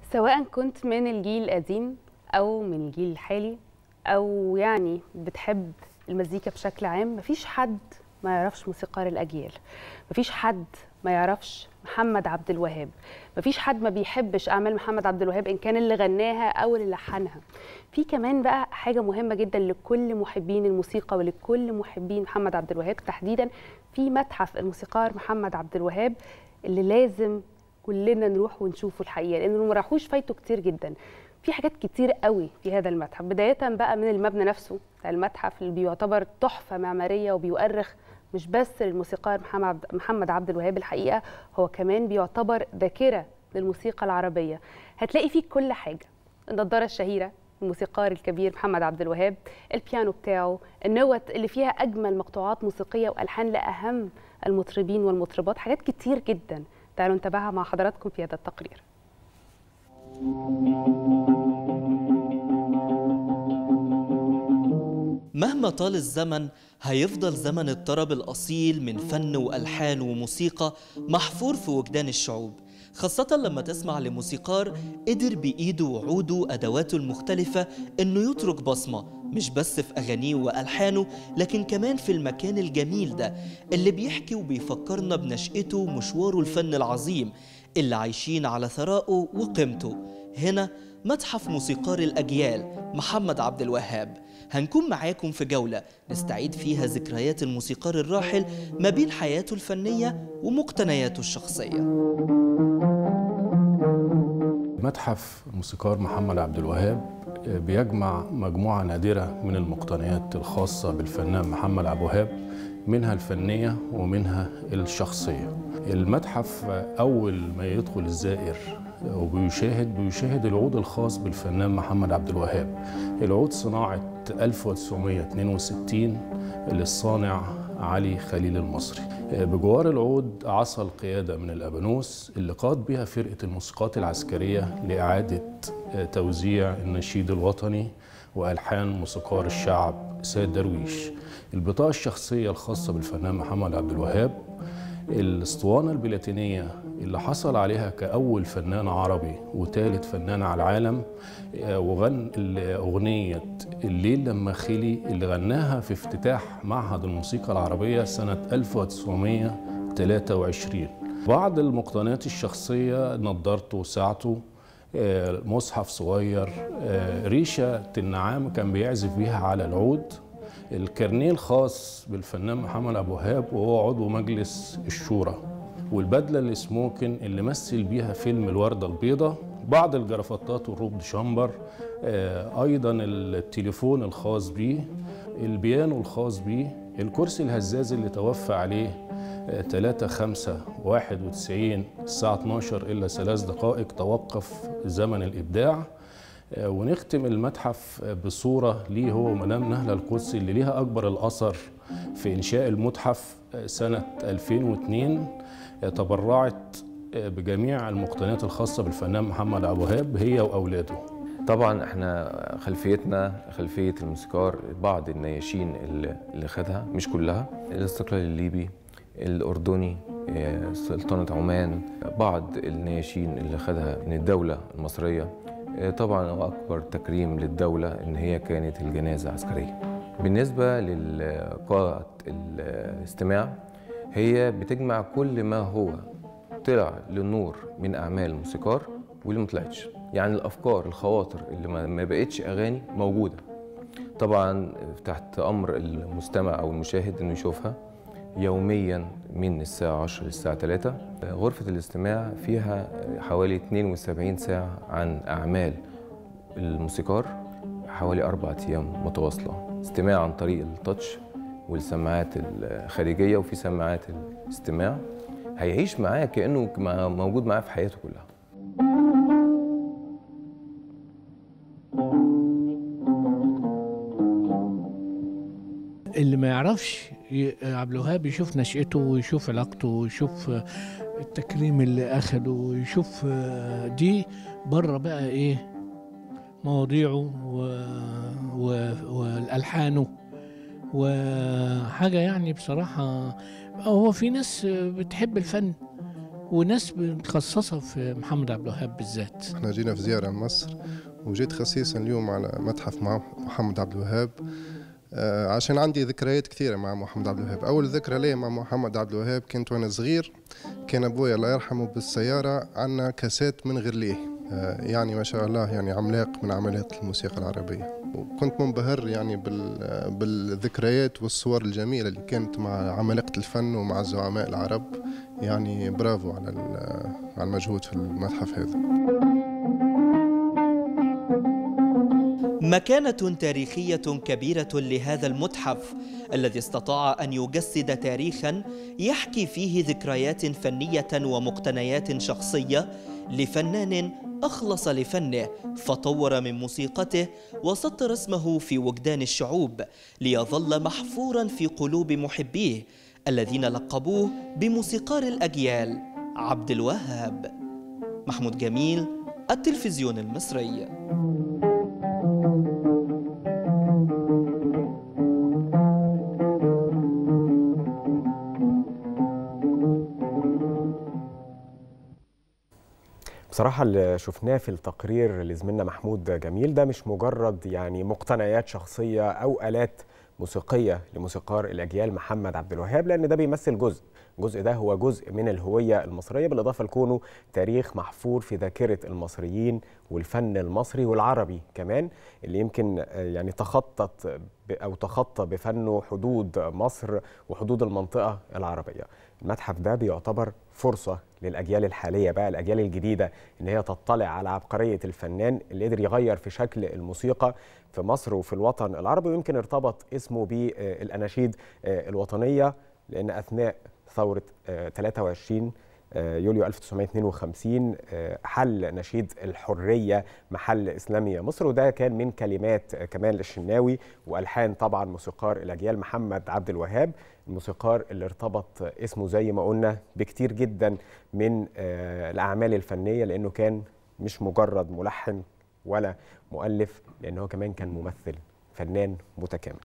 سواء كنت من الجيل القديم أو من الجيل الحالي أو يعني بتحب المزيكا بشكل عام، مفيش حد ما يعرفش موسيقار الأجيال، مفيش حد ما يعرفش محمد عبد الوهاب، مفيش حد ما بيحبش أعمال محمد عبد الوهاب إن كان اللي غناها أو اللي لحنها. في كمان بقى حاجة مهمة جدا لكل محبين الموسيقى ولكل محبين محمد عبد الوهاب تحديدا، في متحف الموسيقار محمد عبد الوهاب اللي لازم كلنا نروح ونشوفه الحقيقه، لانه ما راحوش فايته كتير جدا. في حاجات كتير قوي في هذا المتحف، بدايه بقى من المبنى نفسه بتاع المتحف اللي بيعتبر تحفه معماريه وبيؤرخ مش بس للموسيقار محمد عبد الوهاب، الحقيقه هو كمان بيعتبر ذاكره للموسيقى العربيه. هتلاقي فيه كل حاجه، النضاره الشهيره الموسيقار الكبير محمد عبد الوهاب، البيانو بتاعه، النوت اللي فيها اجمل مقطوعات موسيقيه والحان لاهم المطربين والمطربات، حاجات كتير جدا. تعالوا نتابعها مع حضراتكم في هذا التقرير. مهما طال الزمن هيفضل زمن الطرب الأصيل من فن وألحان وموسيقى محفور في وجدان الشعوب، خاصة لما تسمع لموسيقار قدر بإيده وعوده وأدواته المختلفة إنه يترك بصمة مش بس في أغانيه وألحانه، لكن كمان في المكان الجميل ده اللي بيحكي وبيفكرنا بنشأته ومشواره الفن العظيم اللي عايشين على ثرائه وقيمته. هنا متحف موسيقار الأجيال محمد عبد الوهاب، هنكون معاكم في جولة نستعيد فيها ذكريات الموسيقار الراحل ما بين حياته الفنية ومقتنياته الشخصية. متحف الموسيقار محمد عبد الوهاب بيجمع مجموعة نادرة من المقتنيات الخاصة بالفنان محمد عبد الوهاب، منها الفنية ومنها الشخصية. المتحف أول ما يدخل الزائر بيشاهد العود الخاص بالفنان محمد عبد الوهاب، العود صناعة 1962 للصانع علي خليل المصري. بجوار العود عصا القيادة من الأبانوس اللي قاد بها فرقة الموسيقات العسكرية لإعادة توزيع النشيد الوطني وألحان موسيقار الشعب سيد درويش. البطاقة الشخصية الخاصة بالفنان محمد عبد الوهاب، الاسطوانة البلاتينية اللي حصل عليها كأول فنان عربي وثالث فنان على العالم، وغن أغنية الليل لما خلي اللي غناها في افتتاح معهد الموسيقى العربية سنة 1923. بعض المقتنيات الشخصية نضارته وساعته، مصحف صغير، ريشة النعام كان بيعزف بيها على العود، الكارنيه الخاص بالفنان محمد عبد الوهاب وهو عضو مجلس الشورى، والبدله السموكن اللي مثل بيها فيلم الورده البيضاء، بعض الجرافطات والروب شامبر، ايضا التليفون الخاص بيه، البيانو الخاص بيه، الكرسي الهزاز اللي توفى عليه 3/5/91 الساعه 12 الا 3 دقائق توقف زمن الابداع. ونختم المتحف بصورة ليه هو ومدام نهلة القدسي اللي ليها أكبر الأثر في إنشاء المتحف سنة 2002، تبرعت بجميع المقتنيات الخاصة بالفنان محمد عبد الوهاب هي وأولاده. طبعا احنا خلفيتنا خلفية الموسيقار، بعض النياشين اللي خدها مش كلها، الاستقلال الليبي، الأردني، سلطنة عمان، بعض النياشين اللي خدها من الدولة المصرية. طبعا أكبر تكريم للدولة إن هي كانت الجنازة عسكرية. بالنسبة لقاعة الاستماع، هي بتجمع كل ما هو طلع للنور من أعمال الموسيقار واللي ما طلعتش، يعني الأفكار الخواطر اللي ما بقتش أغاني موجودة. طبعا تحت أمر المستمع أو المشاهد إنه يشوفها يوميا من الساعة 10 للساعة 3. غرفة الاستماع فيها حوالي 72 ساعة عن أعمال الموسيقار، حوالي 4 أيام متواصلة استماع عن طريق التاتش والسماعات الخارجية، وفي سماعات الاستماع هيعيش معاه كأنه موجود معاه في حياته كلها. اللي ما يعرفش عبد الوهاب يشوف نشأته ويشوف علاقته ويشوف التكريم اللي أخده ويشوف دي بره بقى إيه مواضيعه والألحانه وحاجة يعني بصراحة. هو في ناس بتحب الفن وناس متخصصة في محمد عبد الوهاب بالذات. احنا جينا في زيارة لمصر وجيت خصيصا اليوم على متحف محمد عبد الوهاب عشان عندي ذكريات كثيرة مع محمد عبد الوهاب. أول ذكرى لي مع محمد عبد الوهاب كنت وأنا صغير، كان أبويا الله يرحمه بالسيارة عنا كاسات من غرليه، يعني ما شاء الله يعني عملاق من عمالقة الموسيقى العربية، وكنت منبهر يعني بالذكريات والصور الجميلة اللي كانت مع عمالقة الفن ومع الزعماء العرب. يعني برافو على المجهود في المتحف هذا. مكانة تاريخية كبيرة لهذا المتحف الذي استطاع أن يجسد تاريخاً يحكي فيه ذكريات فنية ومقتنيات شخصية لفنان أخلص لفنه فطور من موسيقته وسطر اسمه في وجدان الشعوب ليظل محفوراً في قلوب محبيه الذين لقبوه بموسيقار الأجيال عبد الوهاب. محمود جميل، التلفزيون المصري. بصراحة اللي شفناه في التقرير لزميلنا محمود جميل ده مش مجرد يعني مقتنيات شخصية أو آلات موسيقية لموسيقار الأجيال محمد عبد الوهاب، لأن ده بيمثل الجزء ده هو جزء من الهوية المصرية، بالإضافة لكونه تاريخ محفور في ذاكرة المصريين والفن المصري والعربي كمان، اللي يمكن يعني تخطى بفنه حدود مصر وحدود المنطقة العربية. المتحف ده بيعتبر فرصة للأجيال الحالية بقى، الأجيال الجديدة، إن هي تطلع على عبقرية الفنان اللي قدر يغير في شكل الموسيقى في مصر وفي الوطن العربي، ويمكن ارتبط اسمه بالأناشيد الوطنية، لأن أثناء ثورة 23 يوليو 1952 حل نشيد الحرية محل إسلامية مصر، وده كان من كلمات كمال الشناوي وألحان طبعا موسيقار الأجيال محمد عبد الوهاب، الموسيقار اللي ارتبط اسمه زي ما قلنا بكتير جدا من الأعمال الفنية، لأنه كان مش مجرد ملحن ولا مؤلف، لأنه كمان كان ممثل فنان متكامل.